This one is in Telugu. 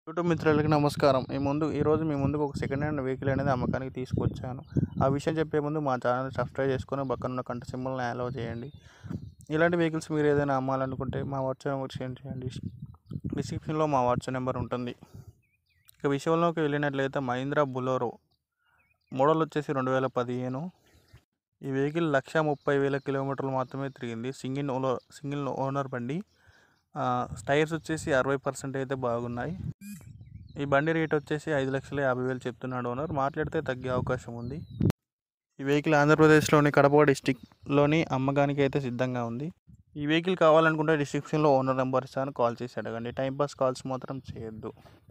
యూట్యూబ్ మిత్రులకి నమస్కారం. ఈరోజు మీ ముందుకు ఒక సెకండ్ హ్యాండ్ వెహికల్ అనేది అమ్మకానికి తీసుకొచ్చాను. ఆ విషయం చెప్పే ముందు మా ఛానల్ని సబ్స్క్రైబ్ చేసుకొని పక్కనున్న గంట సింబల్ని అలో చేయండి. ఇలాంటి వెహికల్స్ మీరు ఏదైనా అమ్మాలనుకుంటే మా వాట్సాప్ నెంబర్కి సెండ్ చేయండి. డిస్క్రిప్షన్లో మా వాట్సాప్ నెంబర్ ఉంటుంది. ఇక విషయంలోకి వెళ్ళినట్లయితే మహీంద్రా బొలెరో మోడల్ వచ్చేసి 2015. ఈ వెహికల్ 1,30,000 కిలోమీటర్లు మాత్రమే తిరిగింది. సింగిల్ ఓనర్ బండి. టైర్స్ వచ్చేసి 60% అయితే బాగున్నాయి. ఈ బండి రేట్ వచ్చేసి 5,50,000 చెప్తున్నాడు ఓనర్. మాట్లాడితే తగ్గే అవకాశం ఉంది. ఈ వెహికల్ ఆంధ్రప్రదేశ్లోని కడప డిస్టిక్లోని అమ్మకానికి అయితే సిద్ధంగా ఉంది. ఈ వెహికల్ కావాలనుకుంటే డిస్క్రిప్షన్లో ఓనర్ నెంబర్ ఇస్తాను, కాల్ చేసి అడగండి. టైంపాస్ కాల్స్ మాత్రం చేయొద్దు.